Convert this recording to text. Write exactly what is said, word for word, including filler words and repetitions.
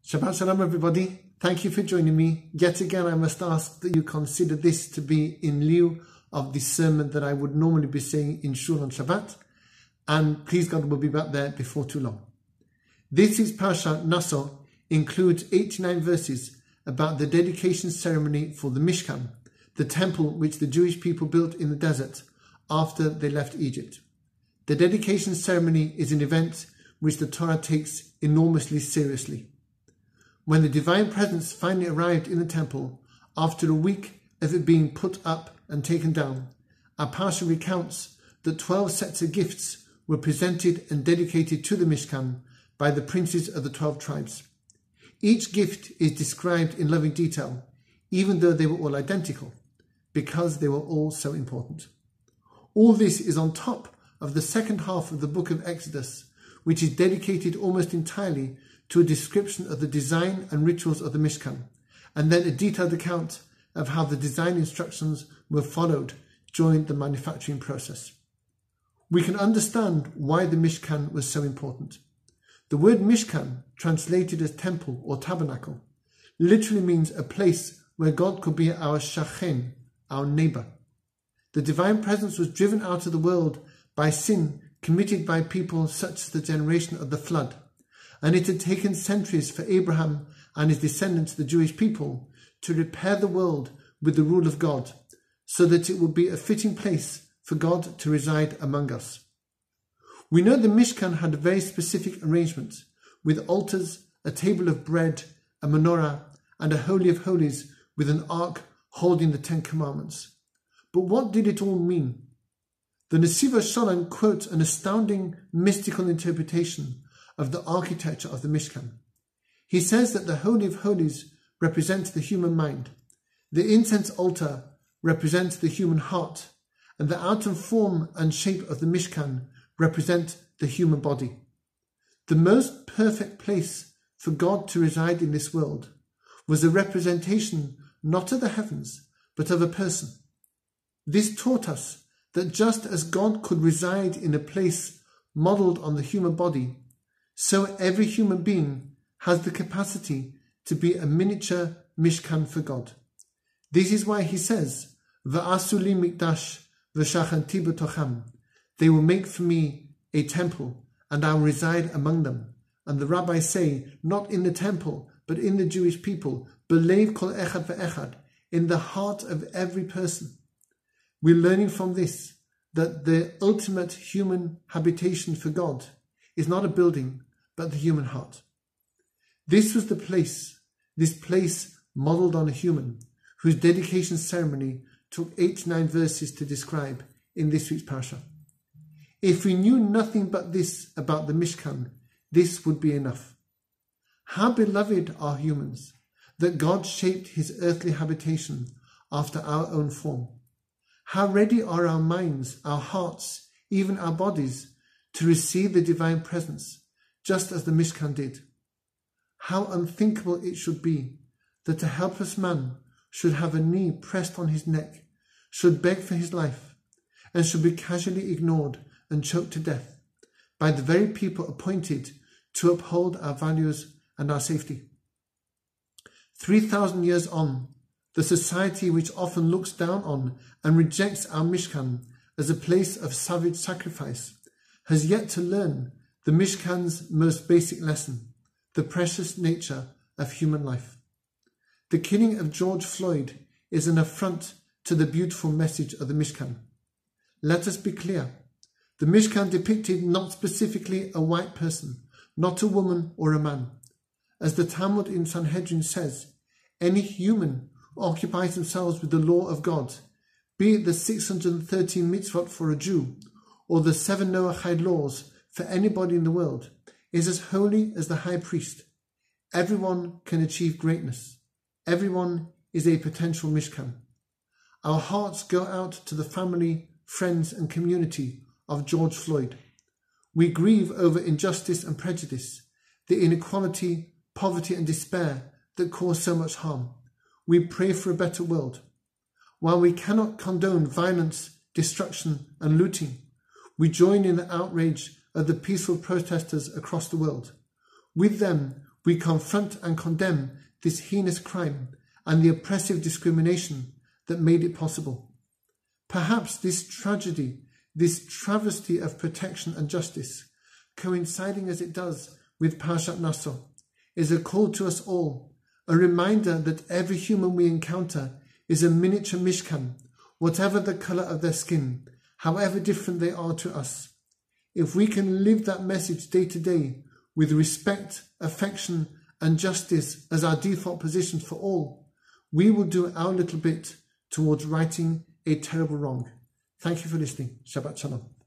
Shabbat Shalom everybody, thank you for joining me. Yet again I must ask that you consider this to be in lieu of the sermon that I would normally be saying in Shul on Shabbat, and please God we'll be back there before too long. This is parshat Naso, includes eighty-nine verses about the dedication ceremony for the Mishkan, the temple which the Jewish people built in the desert after they left Egypt. The dedication ceremony is an event which the Torah takes enormously seriously. When the divine presence finally arrived in the temple, after a week of it being put up and taken down, our parsha recounts that twelve sets of gifts were presented and dedicated to the Mishkan by the princes of the twelve tribes. Each gift is described in loving detail, even though they were all identical, because they were all so important. All this is on top of the second half of the book of Exodus, which is dedicated almost entirely to a description of the design and rituals of the Mishkan, and then a detailed account of how the design instructions were followed during the manufacturing process. We can understand why the Mishkan was so important. The word Mishkan, translated as temple or tabernacle, literally means a place where God could be our shachen, our neighbor. The divine presence was driven out of the world by sin committed by people such as the generation of the flood, and it had taken centuries for Abraham and his descendants, the Jewish people, to repair the world with the rule of God, so that it would be a fitting place for God to reside among us. We know the Mishkan had a very specific arrangement, with altars, a table of bread, a menorah, and a Holy of Holies with an ark holding the Ten Commandments. But what did it all mean? The Nesiva Shalom quotes an astounding mystical interpretation of the architecture of the Mishkan. He says that the Holy of Holies represents the human mind, the incense altar represents the human heart, and the outer form and shape of the Mishkan represent the human body. The most perfect place for God to reside in this world was a representation not of the heavens, but of a person. This taught us that just as God could reside in a place modelled on the human body, so every human being has the capacity to be a miniature Mishkan for God. This is why he says, V'asu li mikdash v'shachanti b'tocham. They will make for me a temple, and I will reside among them. And the rabbis say, not in the temple, but in the Jewish people, belev kol echad ve'echad, in the heart of every person. We're learning from this that the ultimate human habitation for God is not a building, but the human heart. This was the place, this place modelled on a human, whose dedication ceremony took eighty-nine verses to describe in this week's parsha. If we knew nothing but this about the Mishkan, this would be enough. How beloved are humans, that God shaped his earthly habitation after our own form. How ready are our minds, our hearts, even our bodies, to receive the divine presence, just as the Mishkan did. How unthinkable it should be that a helpless man should have a knee pressed on his neck, should beg for his life, and should be casually ignored and choked to death by the very people appointed to uphold our values and our safety. Three thousand years on, the society which often looks down on and rejects our Mishkan as a place of savage sacrifice has yet to learn the Mishkan's most basic lesson, the precious nature of human life. The killing of George Floyd is an affront to the beautiful message of the Mishkan. Let us be clear. The Mishkan depicted not specifically a white person, not a woman or a man. As the Talmud in Sanhedrin says, any human who occupies themselves with the law of God, be it the six hundred thirteen mitzvot for a Jew, or the seven Noahide laws for anybody in the world, is as holy as the high priest. Everyone can achieve greatness. Everyone is a potential Mishkan. Our hearts go out to the family, friends and community of George Floyd. We grieve over injustice and prejudice, the inequality, poverty and despair that cause so much harm. We pray for a better world. While we cannot condone violence, destruction and looting, we join in the outrage of the peaceful protesters across the world. With them, we confront and condemn this heinous crime and the oppressive discrimination that made it possible. Perhaps this tragedy, this travesty of protection and justice, coinciding as it does with Parshat Naso, is a call to us all, a reminder that every human we encounter is a miniature Mishkan, whatever the colour of their skin, however different they are to us. If we can live that message day to day with respect, affection and justice as our default positions for all, we will do our little bit towards righting a terrible wrong. Thank you for listening. Shabbat Shalom.